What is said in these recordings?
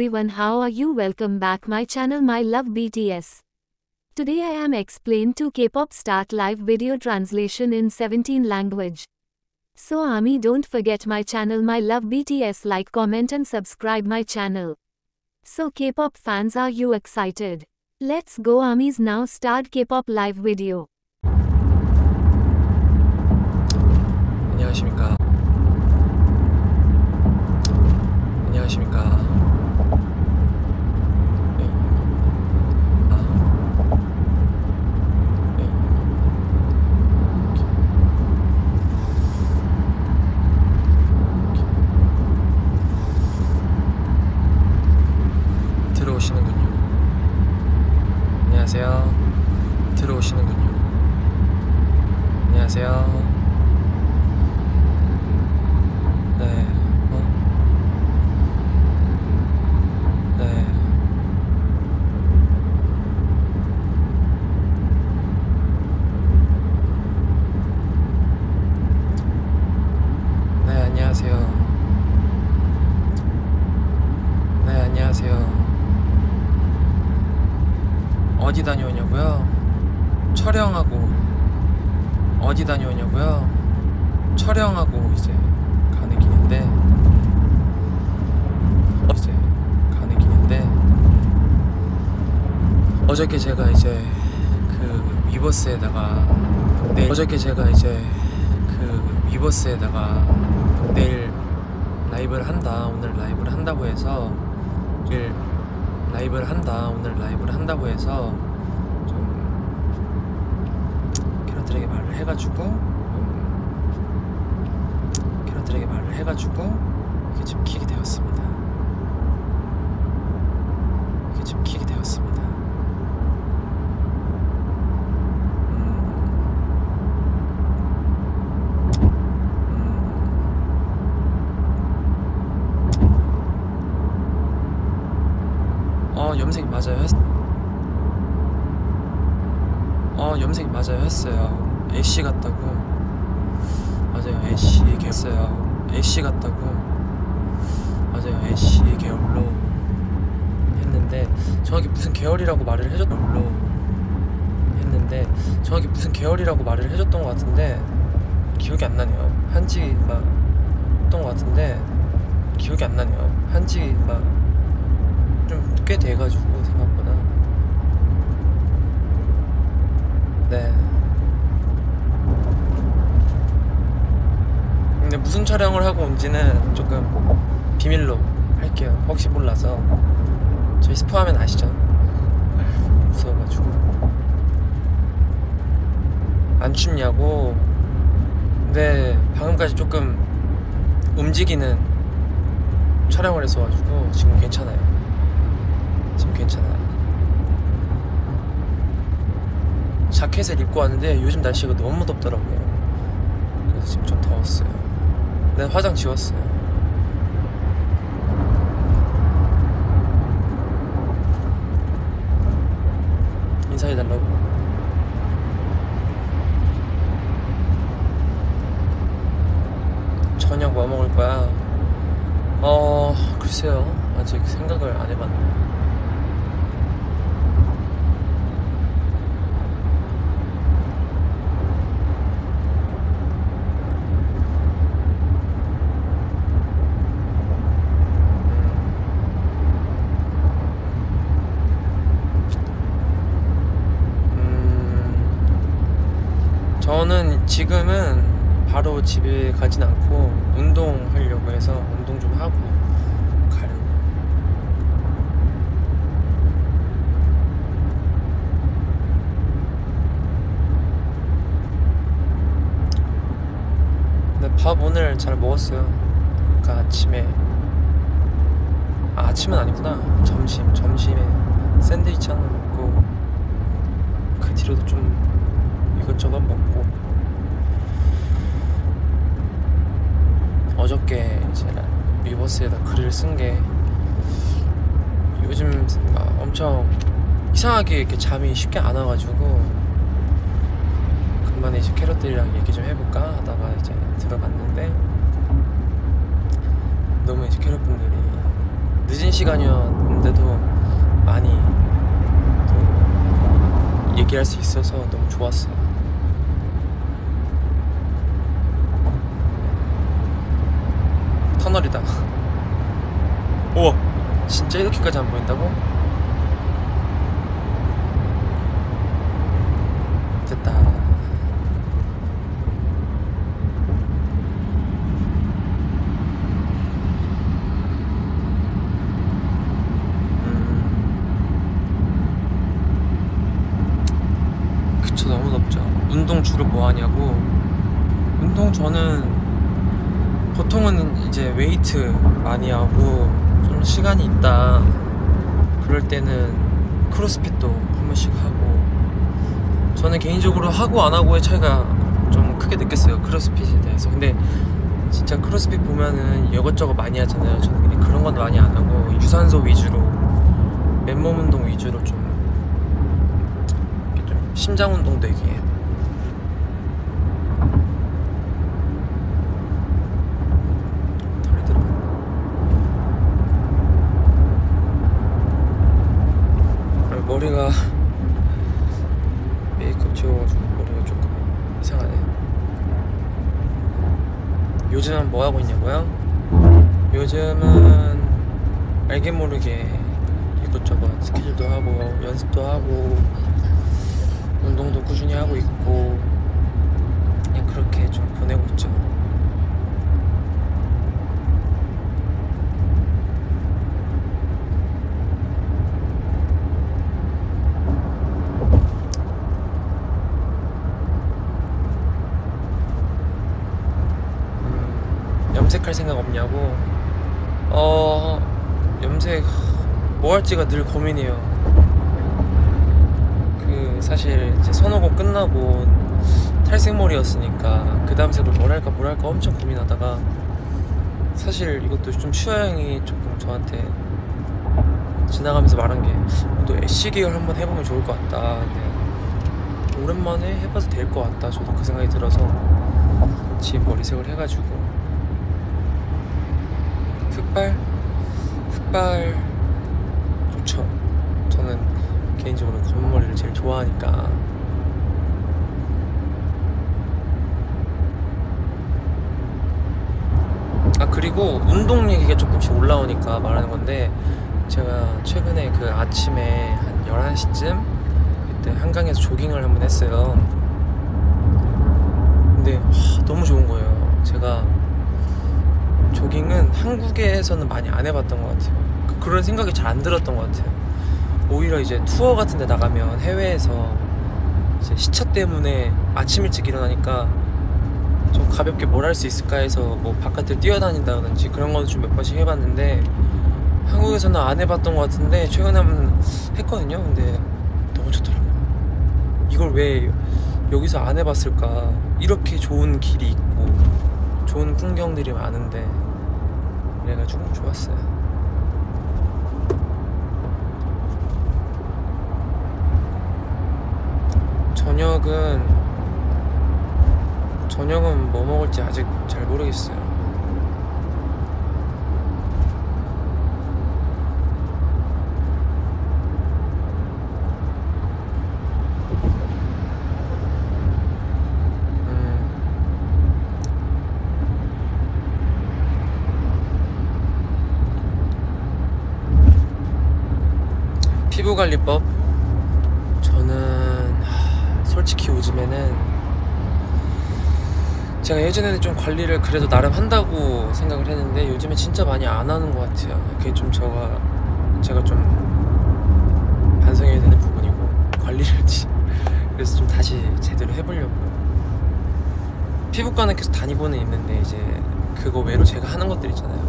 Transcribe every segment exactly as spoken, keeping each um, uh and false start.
everyone, how are you? Welcome back my channel My Love B T S. Today I am explain to K-pop start live video translation in seventeen language. So army, don't forget my channel My Love B T S, like, comment and subscribe my channel. So K-pop fans, are you excited? Let's go armies, now start K-pop live video. 안녕하십니까. 안녕하십니까. 네. 아. 네. 들어오시는군요. 안녕하세요. 들어오시는군요. 안녕하세요. 네. 안녕하세요. 네, 안녕하세요. 어디 다녀오냐고요? 촬영하고. 어디 다녀오냐고요? 촬영하고 이제 가는 길인데 이제 가는 길인데 어저께 제가 이제 그 위버스에다가 내일 어저께 제가 이제 그 위버스에다가 내일 라이브를 한다, 오늘 라이브를 한다고 해서 내일 라이브를 한다, 오늘 라이브를 한다고 해서 좀 캐럿들에게 말을 해가지고 음, 캐럿들에게 말을 해가지고 이게 지금 킥이 되었습니다. 이게 지금 킥이 되었습니다. 어, 염색이 맞아요. 했... 어, 염색이 맞아요. 했어요. 애쉬 같다고. 맞아요. 애쉬 계였어요. 애쉬 같다고. 맞아요. 애쉬 계열로 했는데 정확히 무슨 계열이라고 말을 해줬던 걸로 했는데 정확히 무슨 계열이라고 말을 해줬던 것 같은데 기억이 안 나네요. 한지가 했던 것 같은데 기억이 안 나네요. 한지가 좀 꽤 돼가지고 생각보다. 네. 근데 무슨 촬영을 하고 온지는 조금 비밀로 할게요. 혹시 몰라서. 저희 스포하면 아시죠? 무서워가지고. 안 춥냐고? 네, 방금까지 조금 움직이는 촬영을 했어가지고 지금 괜찮아요. 지금 괜찮아요. 자켓을 입고 왔는데 요즘 날씨가 너무 덥더라고요. 그래서 지금 좀 더웠어요. 네, 화장 지웠어요. 인사해달라고? 저녁 뭐 먹을 거야? 어... 글쎄요. 아직 생각을 안 해봤네요. 저는 지금은 바로 집에 가진 않고 운동하려고 해서 운동 좀 하고 가려고. 근데 밥 오늘 잘 먹었어요. 그러니까 아침에 아, 아침은 아니구나. 점심 점심에 샌드위치 하나 먹고 그 뒤로도 좀 이것저것 먹고 어저께 이제 위버스에다 글을 쓴 게 요즘 막 엄청 이상하게 이렇게 잠이 쉽게 안 와가지고 간만에 이제 캐럿들이랑 얘기 좀 해볼까 하다가 이제 들어갔는데 너무 이제 캐럿분들이 늦은 시간이었는데도 많이 또 얘기할 수 있어서 너무 좋았어요. 터널이다. 우와, 진짜 이렇게까지 안 보인다고? 됐다. 음, 그쵸, 너무 덥죠. 운동 주로 뭐 하냐고? 운동 저는 보통은 이제 웨이트 많이 하고 좀 시간이 있다 그럴 때는 크로스핏도 한 번씩 하고, 저는 개인적으로 하고 안 하고의 차이가 좀 크게 느꼈어요, 크로스핏에 대해서. 근데 진짜 크로스핏 보면은 이것저것 많이 하잖아요. 저는 그냥 그런 건 많이 안 하고 유산소 위주로, 맨몸 운동 위주로 좀, 이렇게 좀 심장 운동 되게 털이 들어. 머리가 메이크업 지워가지고 머리가 조금 이상하네. 요즘은 뭐 하고 있냐고요? 요즘은 알게 모르게 이것저것 스케줄도 하고 연습도 하고 운동도 꾸준히 하고 있고, 그냥 그렇게 좀 보내고 있죠. 염색할 생각 없냐고? 어... 염색 뭐 할지가 늘 고민이에요. 그 사실 이제 선호고 끝나고 탈색머리였으니까 그 다음 색을 뭘 할까 뭘 할까 엄청 고민하다가, 사실 이것도 좀 슈아 형이 조금 저한테 지나가면서 말한 게, 너 애쉬 계열 한번 해보면 좋을 것 같다. 근데 오랜만에 해봐도 될 것 같다. 저도 그 생각이 들어서 지금 머리색을 해가지고 흑발? 흑발 좋죠. 저는 개인적으로 검은 머리를 제일 좋아하니까. 아, 그리고 운동 얘기가 조금씩 올라오니까 말하는 건데, 제가 최근에 그 아침에 한 열한 시쯤 그때 한강에서 조깅을 한번 했어요. 근데 와, 너무 좋은 거예요. 제가 조깅은 한국에서는 많이 안 해봤던 것 같아요. 그- 그런 생각이 잘 안 들었던 것 같아요. 오히려 이제 투어 같은 데 나가면 해외에서 이제 시차 때문에 아침 일찍 일어나니까 좀 가볍게 뭘 할 수 있을까 해서 뭐 바깥을 뛰어다닌다든지 그런 거는 좀 몇 번씩 해봤는데, 한국에서는 안 해봤던 것 같은데 최근에 한번 했거든요. 근데 너무 좋더라고요. 이걸 왜 여기서 안 해봤을까? 이렇게 좋은 길이 있고 좋은 풍경들이 많은데. 그래가지고 좋았어요. 저녁은 저녁은 뭐 먹을지 아직 잘 모르겠어요. 피부관리법? 저는 하, 솔직히 요즘에는 제가 예전에는 좀 관리를 그래도 나름 한다고 생각을 했는데 요즘에 진짜 많이 안 하는 것 같아요. 그게 좀 저가 제가 좀 반성해야 되는 부분이고, 관리를 그래서 좀 다시 제대로 해보려고. 피부과는 계속 다니고는 있는데 이제 그거 외로 제가 하는 것들 있잖아요.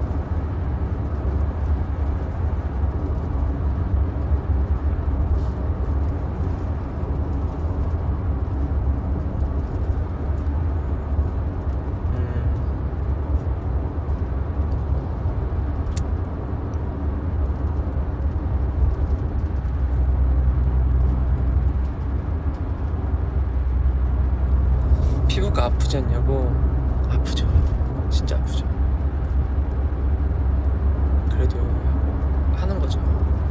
피부가 아프지 않냐고? 아프죠. 진짜 아프죠. 그래도 사는 거죠.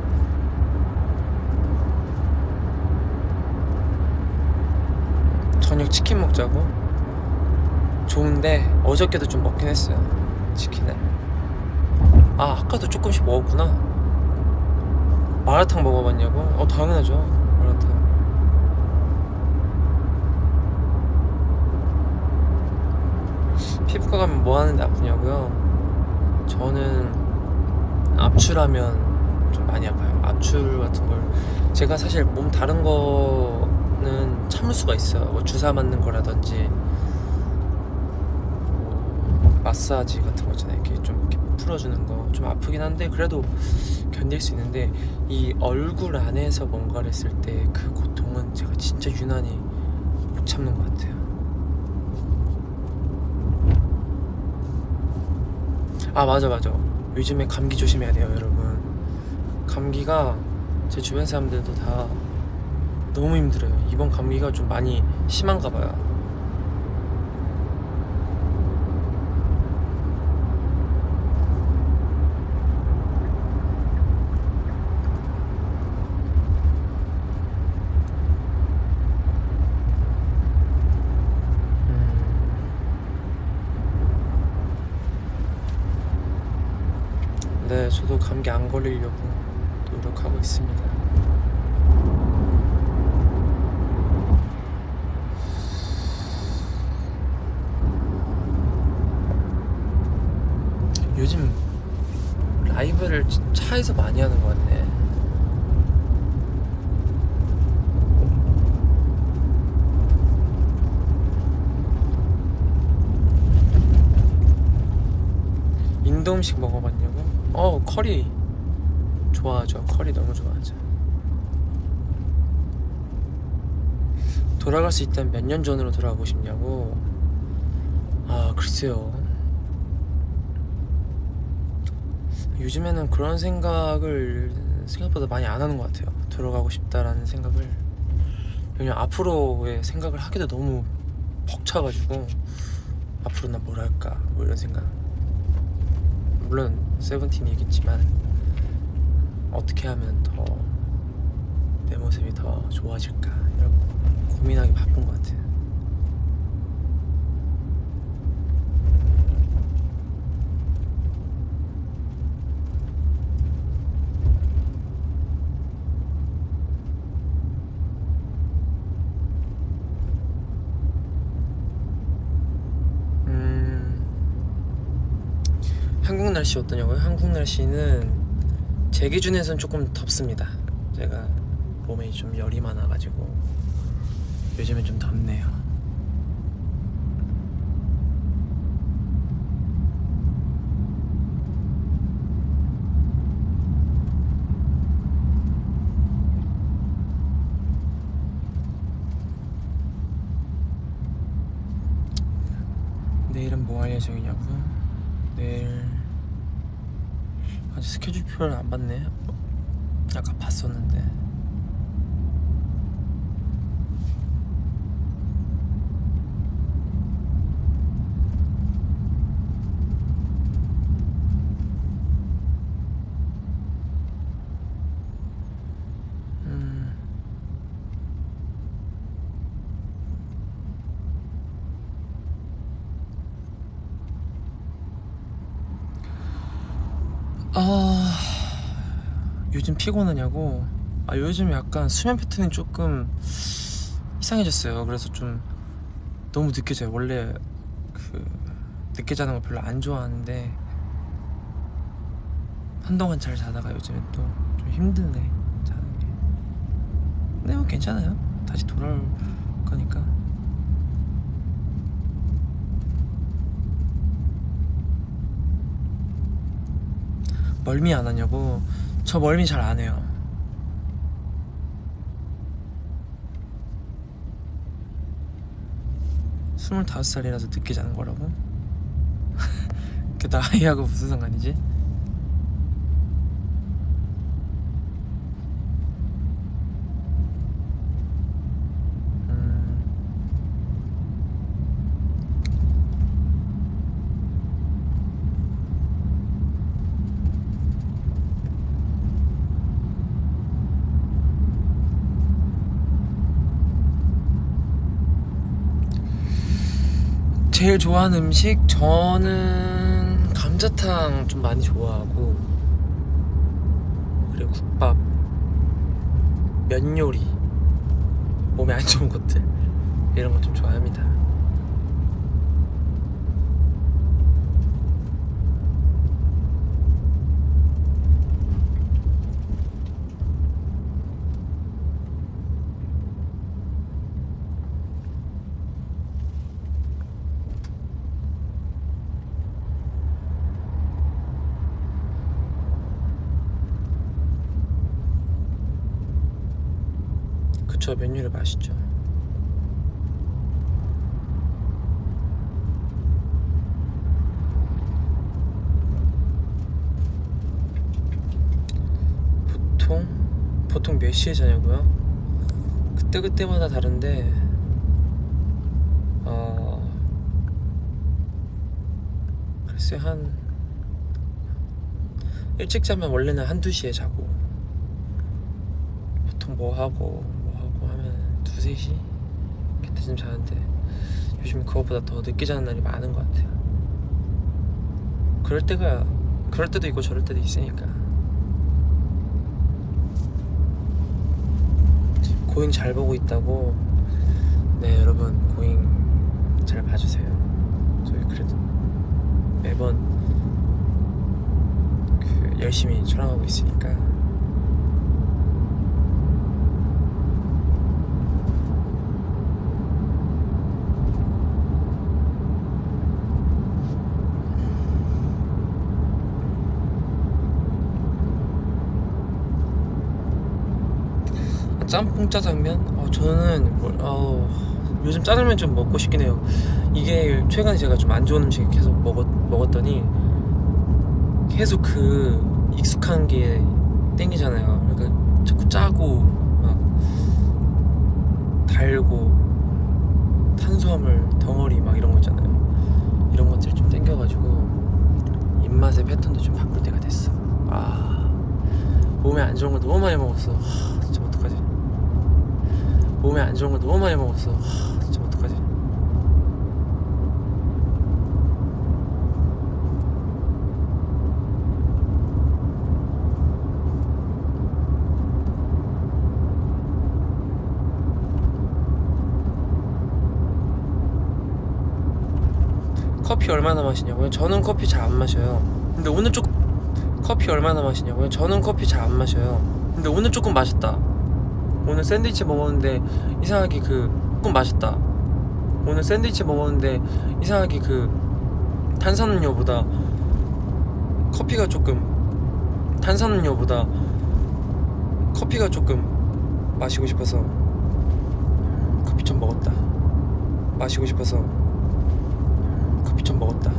저녁 치킨 먹자고? 좋은데 어저께도 좀 먹긴 했어요, 치킨을. 아, 아까도 조금씩 먹었구나. 마라탕 먹어봤냐고? 어, 당연하죠, 마라탕. 피부과 가면 뭐 하는데 아프냐고요? 저는 압출하면 좀 많이 아파요. 압출 같은 걸 제가 사실 몸 다른 거는 참을 수가 있어요. 뭐 주사 맞는 거라든지 뭐 마사지 같은 거 있잖아요. 이렇게 좀 이렇게 풀어주는 거 좀 아프긴 한데 그래도 견딜 수 있는데, 이 얼굴 안에서 뭔가를 했을 때 그 고통은 제가 진짜 유난히 못 참는 것 같아요. 아, 맞아 맞아 요즘에 감기 조심해야 돼요, 여러분. 감기가 제 주변 사람들도 다 너무 힘들어요. 이번 감기가 좀 많이 심한가 봐요. 네, 저도 감기 안 걸리려고 노력하고 있습니다. 요즘 라이브를 차에서 많이 하는 것 같네. 인도 음식 먹어봤냐고? 어, 커리 좋아하죠. 커리 너무 좋아하죠. 돌아갈 수 있다면 몇 년 전으로 돌아가고 싶냐고? 아, 글쎄요. 요즘에는 그런 생각을 생각보다 많이 안 하는 것 같아요. 돌아가고 싶다라는 생각을. 왜냐면 앞으로의 생각을 하기도 너무 벅차가지고, 앞으로 나 뭘 할까 뭐 이런 생각. 물론 세븐틴이겠지만 어떻게 하면 더 내 모습이 더 좋아질까 이런 고민하기 바쁜 것 같아요. 음, 한국 날씨 어떠냐고요? 한국 날씨는 제 기준에선 조금 덥습니다. 제가 몸에 좀 열이 많아가지고 요즘엔 좀 덥네요. 내일은 뭐 할 예정이냐고? 내일 아직 스케줄표를 안 봤네. 아까 봤었는데. 음. 아, 요즘 피곤하냐고? 아, 요즘 약간 수면 패턴이 조금 이상해졌어요. 그래서 좀 너무 늦게 자요. 원래 그 늦게 자는 거 별로 안 좋아하는데 한동안 잘 자다가 요즘엔 또 좀 힘드네, 자는 게. 근데 뭐 괜찮아요. 다시 돌아올 거니까. 멀미 안 하냐고? 저 멀미 잘 안 해요. 스물다섯 살이라서 늦게 자는 거라고? 그 나이하고 무슨 상관이지? 음... 제일 좋아하는 음식? 저는 감자탕 좀 많이 좋아하고, 그리고 국밥, 면 요리, 몸에 안 좋은 것들 이런 거 좀 좋아합니다. 그쵸, 면 요리 맛있죠. 보통? 보통 몇 시에 자냐고요? 그때그때마다 다른데, 어... 글쎄 한 일찍 자면 원래는 한두 시에 자고, 보통 뭐 하고 뭐 하고 하면 두세 시? 그때쯤 자는데, 요즘 그것보다 더 늦게 자는 날이 많은 것 같아요. 그럴 때가 그럴 때도 있고 저럴 때도 있으니까. 고잉 잘 보고 있다고? 네, 여러분 고잉 잘 봐주세요. 저희 그래도 매번 그 열심히 촬영하고 있으니까. 짬뽕 짜장면? 어, 저는 뭐, 어, 요즘 짜장면 좀 먹고 싶긴 해요. 이게 최근에 제가 좀 안 좋은 음식 계속 먹었, 먹었더니 계속 그 익숙한 게 땡기잖아요. 그러니까 자꾸 짜고 막 달고 탄수화물 덩어리 막 이런 거 있잖아요. 이런 것들이 좀 땡겨가지고 입맛의 패턴도 좀 바꿀 때가 됐어. 아, 몸에 안 좋은 거 너무 많이 먹었어. 하, 진짜 어떡하지? 몸에 안 좋은 거 너무 많이 먹었어. 하, 진짜 어떡하지? 커피 얼마나 마시냐고요? 저는 커피 잘 안 마셔요. 근데 오늘 조금 커피 얼마나 마시냐고요? 저는 커피 잘 안 마셔요. 근데 오늘 조금 마셨다. 오늘 샌드위치 먹었는데 이상하게 그 조금 마셨다. 오늘 샌드위치 먹었는데 이상하게 그 탄산음료보다 커피가 조금 탄산음료보다 커피가 조금 마시고 싶어서 커피 좀 먹었다. 마시고 싶어서 커피 좀 먹었다.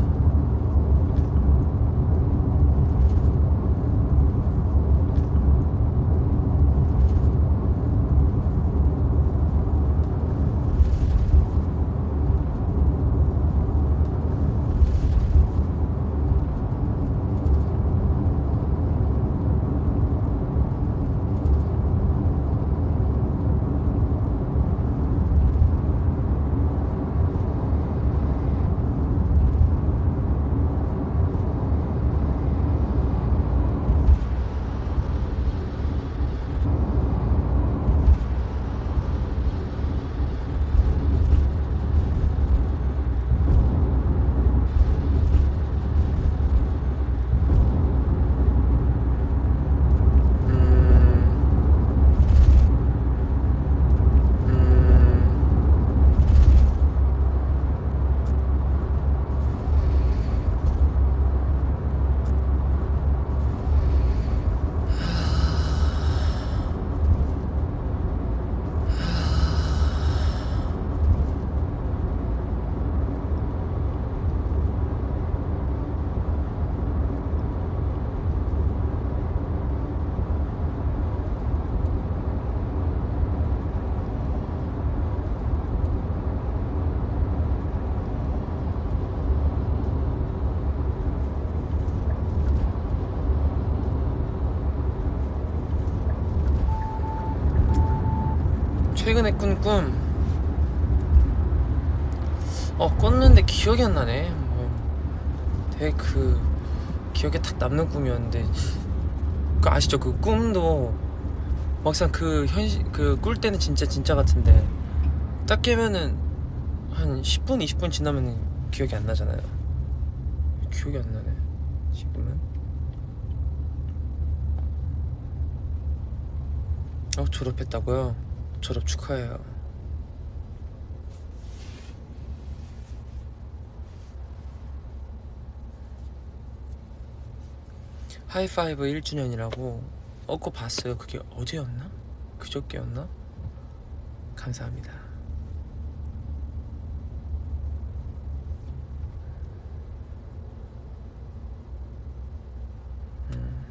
최근에 꾼 꿈, 어 껐는데 기억이 안 나네. 뭐 되게 그 기억에 딱 남는 꿈이었는데, 그 아시죠? 그 꿈도 막상 그 현실 그 꿀 때는 진짜 진짜 같은데 딱 깨면은 한 십 분 이십 분 지나면 기억이 안 나잖아요. 기억이 안 나네 지금은. 어 졸업했다고요? 졸업 축하해요. 하이파이브 일 주년이라고 어 그거 봤어요. 그게 어제였나? 그저께였나? 감사합니다. 음.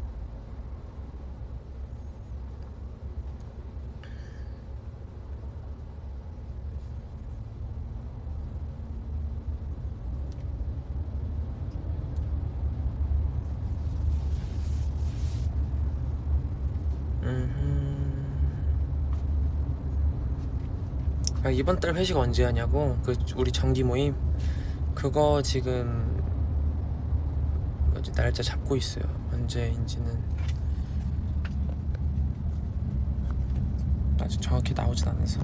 아, 이번 달 회식 언제 하냐고? 그 우리 정기 모임 그거 지금 뭐지 날짜 잡고 있어요. 언제인지는 아직 정확히 나오진 않아서.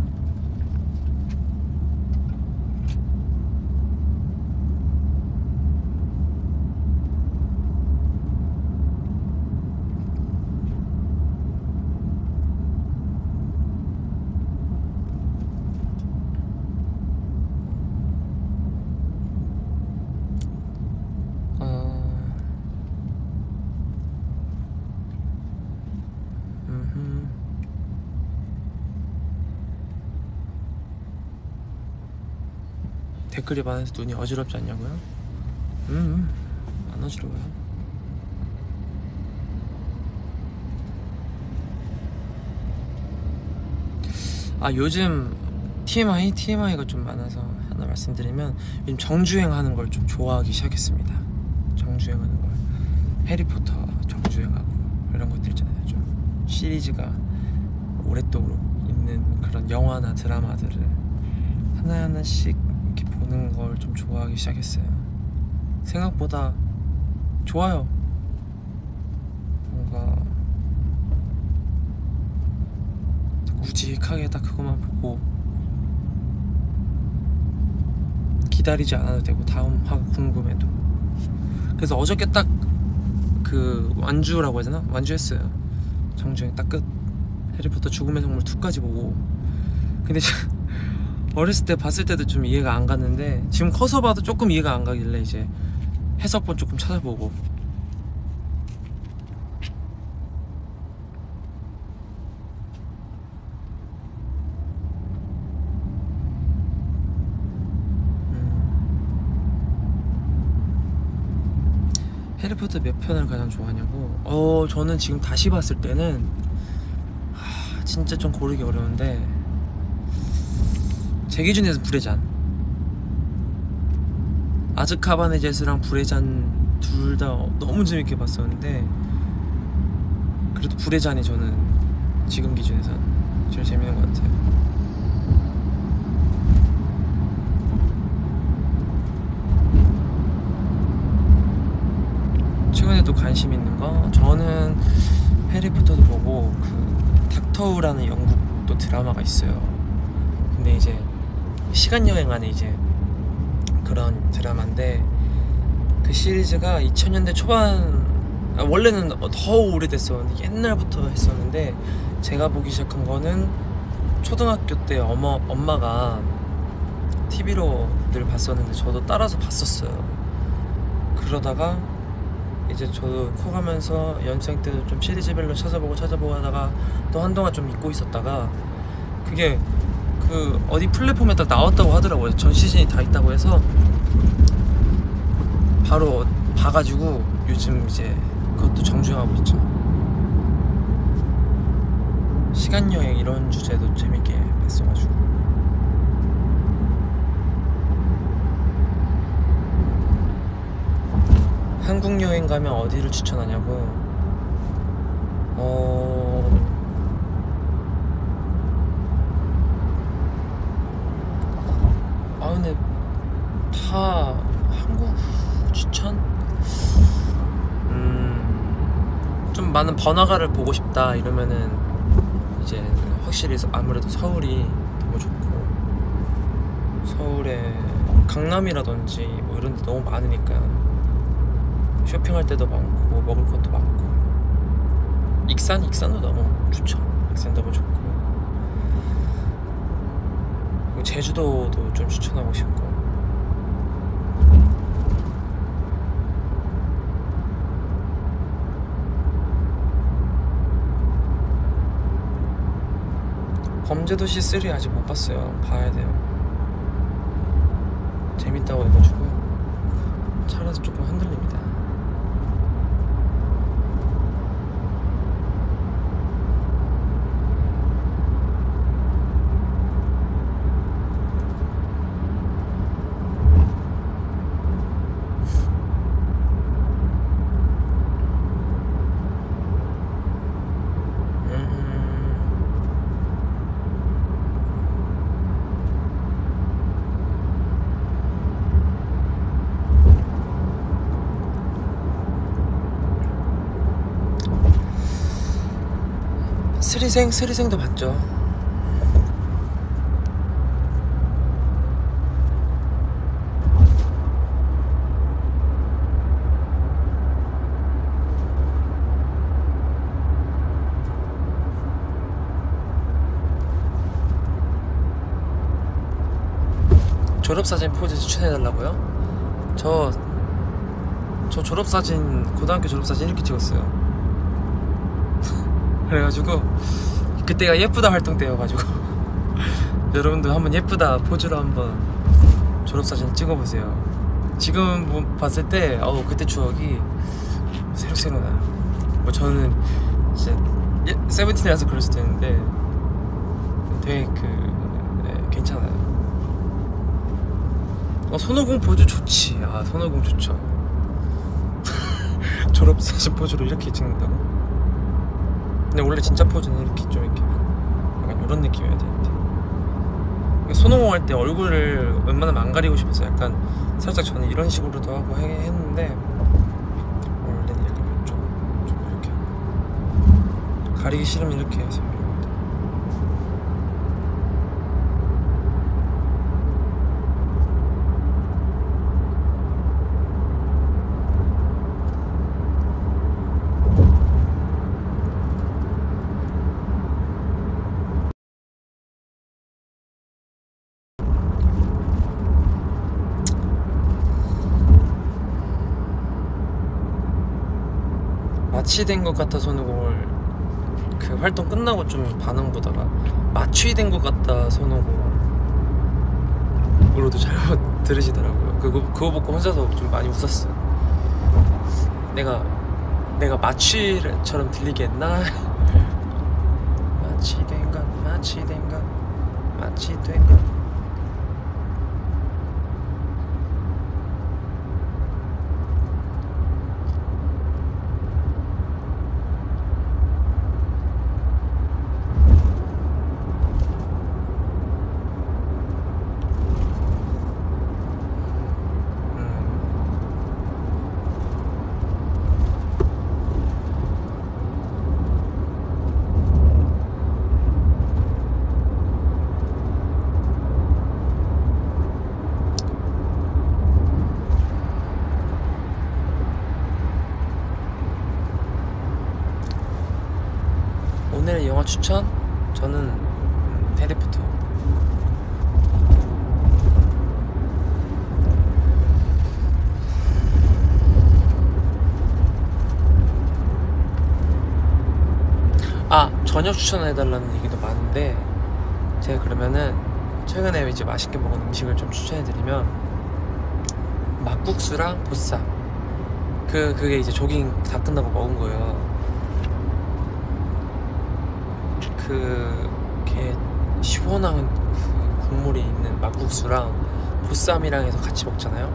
댓글이 많아서 눈이 어지럽지 않냐고요? 음, 안 어지러워요. 아 요즘 티엠아이? 티엠아이가 좀 많아서 하나 말씀드리면 요즘 정주행하는 걸 좀 좋아하기 시작했습니다. 정주행하는 걸. 해리포터 정주행하고 이런 것들 있잖아요. 좀 시리즈가 오랫도록 있는 그런 영화나 드라마들을 하나하나씩 이렇게 보는 걸 좀 좋아하기 시작했어요. 생각보다 좋아요. 뭔가 우직하게 딱 그것만 보고 기다리지 않아도 되고 다음 화가 궁금해도. 그래서 어저께 딱 그 완주라고 해야 되나? 완주했어요. 정주행 딱 끝. 해리포터 죽음의 성물 이까지 보고. 근데 어렸을 때 봤을 때도 좀 이해가 안 갔는데 지금 커서 봐도 조금 이해가 안 가길래 이제 해석본 조금 찾아보고. 해리포터 몇 편을 가장 좋아하냐고? 어 저는 지금 다시 봤을 때는 하, 진짜 좀 고르기 어려운데 제 기준에서 불의 잔, 아즈카반의 제스랑 불의 잔 둘 다 너무 재밌게 봤었는데 그래도 불의 잔이 저는 지금 기준에서 제일 재밌는 것 같아요. 최근에 또 관심 있는 거 저는 해리포터도 보고 그 닥터우라는 영국 또 드라마가 있어요. 근데 이제 시간여행하는 이제 그런 드라마인데 그 시리즈가 이천 년대 초반, 아, 원래는 더 오래됐었는데 옛날부터 했었는데 제가 보기 시작한 거는 초등학교 때 어머, 엄마가 티비로 늘 봤었는데 저도 따라서 봤었어요. 그러다가 이제 저도 커가면서 연생 때도 좀 시리즈별로 찾아보고 찾아보고 하다가 또 한동안 좀 잊고 있었다가 그게 그 어디 플랫폼에 딱 나왔다고 하더라고요. 전 시즌이 다 있다고 해서 바로 봐가지고 요즘 이제 그것도 정주행하고 있죠. 시간여행 이런 주제도 재밌게 봤어가지고. 한국 여행 가면 어디를 추천하냐고? 어... 아 근데 추천? 음, 좀 많은 번화가를 보고 싶다 이러면은 이제 확실히 아무래도 서울이 너무 좋고, 서울에 강남이라든지 뭐 이런 데 너무 많으니까 쇼핑할 때도 많고 먹을 것도 많고. 익산? 익산도 너무 좋죠. 익산 너무 좋고. 그리고 제주도도 좀 추천하고 싶고. 범죄도시 삼 아직 못 봤어요. 봐야 돼요. 재밌다고 해가지고 차라서 조금 흔들립니다. 스리생? 스리생도 봤죠. 졸업사진 포즈 추천해달라고요? 저, 저 졸업사진, 고등학교 졸업사진 이렇게 찍었어요. 그래가지고 그때가 예쁘다 활동 때여가지고 여러분도 한번 예쁘다 포즈로 한번 졸업사진 찍어보세요. 지금 뭐 봤을 때 어, 그때 추억이 새록새록 나요. 뭐 저는 이제 세븐틴이라서 그럴 수도 있는데 되게 그 네, 괜찮아요. 어, 손오공 포즈 좋지. 아, 손오공 좋죠. 졸업사진 포즈로 이렇게 찍는다고? 근데 원래 진짜 포즈는 이렇게 좀 이렇게 약간 이런 느낌이어야 되는데, 손오공 할 때 얼굴을 웬만하면 안 가리고 싶어서 약간 살짝 저는 이런 식으로도 하고 해, 했는데 원래는 약간 좀, 좀 이렇게 가리기 싫으면 이렇게 해서. 마취된 것 같아 손오공을 그 활동 끝나고 좀 반응 보다가 마취된 것 같다 손오공으로도 잘못 들으시더라고요. 그거 그거 보고 혼자서 좀 많이 웃었어요. 내가 내가 마취처럼 들리게 했나? 마취된 것, 마취된 것, 마취된 것. 오늘의 영화 추천? 저는 해리포터. 아, 저녁 추천해달라는 얘기도 많은데 제가 그러면은 최근에 이제 맛있게 먹은 음식을 좀 추천해드리면 막국수랑 보쌈. 그, 그게 이제 조깅 다 끝나고 먹은 거예요. 그게 시원한 그 국물이 있는 막국수랑 보쌈이랑 해서 같이 먹잖아요.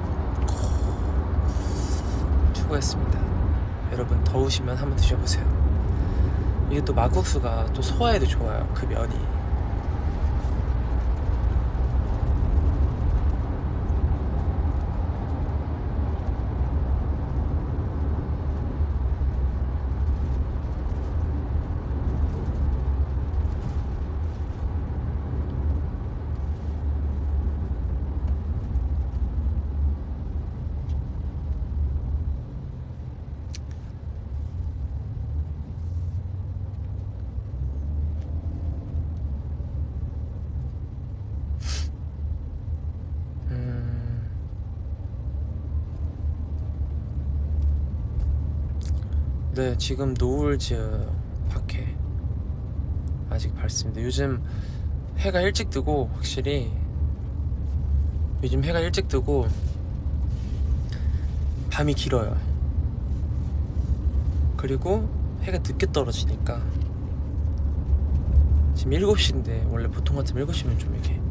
최고였습니다. 여러분 더우시면 한번 드셔보세요. 이게 또 막국수가 또 소화에도 좋아요. 그 면이. 네, 지금 노을즈 밖에 아직 밝습니다. 요즘 해가 일찍 뜨고, 확실히 요즘 해가 일찍 뜨고 밤이 길어요. 그리고 해가 늦게 떨어지니까 지금 일곱 시인데 원래 보통 같으면 일곱 시면 좀 이렇게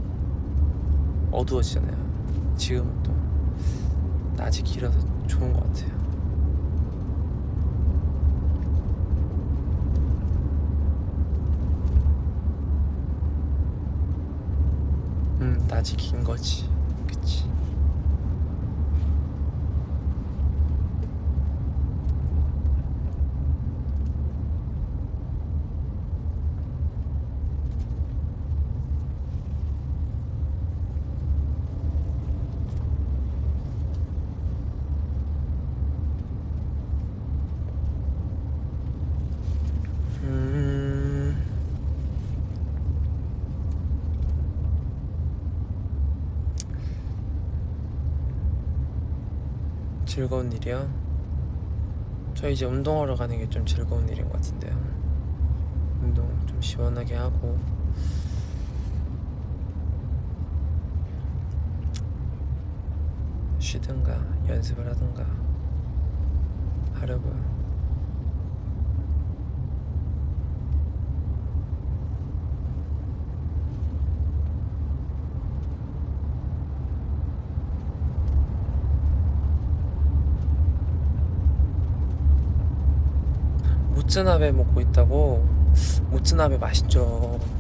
어두워지잖아요. 지금은 또 낮이 길어서 좋은 것 같아요. 음, 낮이 긴 거지. 그치. 음, 즐거운 일이요? 저 이제 운동하러 가는 게 좀 즐거운 일인 것 같은데요. 운동 좀 시원하게 하고 쉬든가 연습을 하든가 하려고요. 모츠나베 먹고 있다고? 모츠나베 맛있죠.